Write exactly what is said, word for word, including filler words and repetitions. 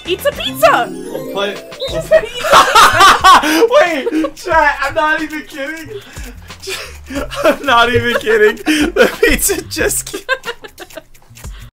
Eats a pizza! We'll play. We'll Just said play. he eats Wait, chat, I'm not even kidding. I'm not even kidding. The pizza just